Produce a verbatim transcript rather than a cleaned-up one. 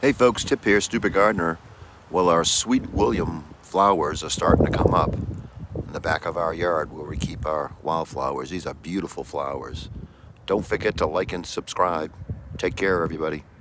Hey folks, Tip here, Stupid Gardener. Well, our Sweet William flowers are starting to come up in the back of our yard where we keep our wildflowers. These are beautiful flowers. Don't forget to like and subscribe. Take care, everybody.